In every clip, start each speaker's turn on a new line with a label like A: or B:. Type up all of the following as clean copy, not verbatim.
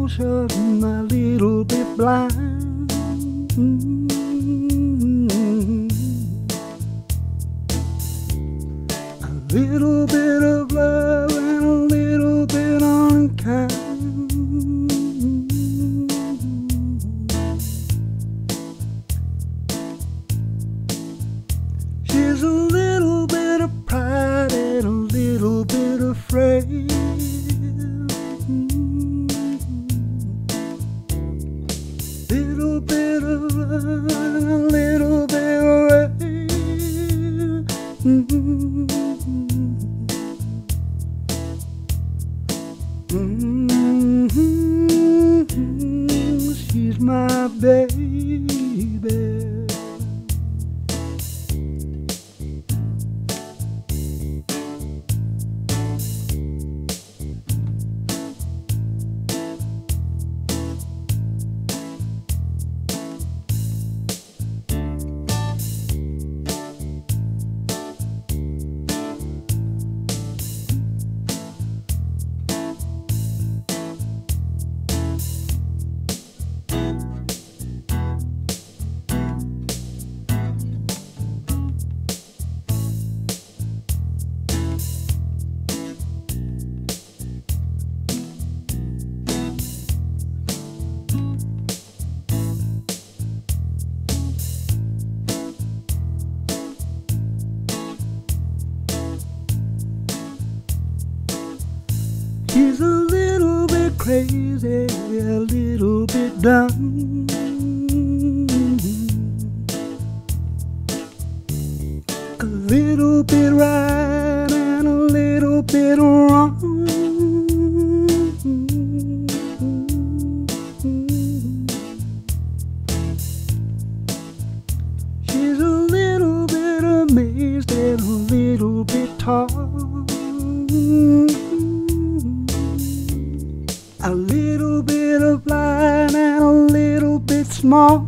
A: emotion, a little bit blind. A little bit of love and a little bit unkind. She's a little bit of pride and a little bit afraid. Little bit of love and a little bit of rain. She's my baby. She's a little bit crazy, a little bit dumb. A little bit right and a little bit wrong. She's a little bit amazed and a little bit tall. A little bit of blind and a little bit small.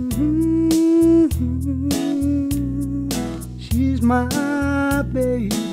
A: She's my baby.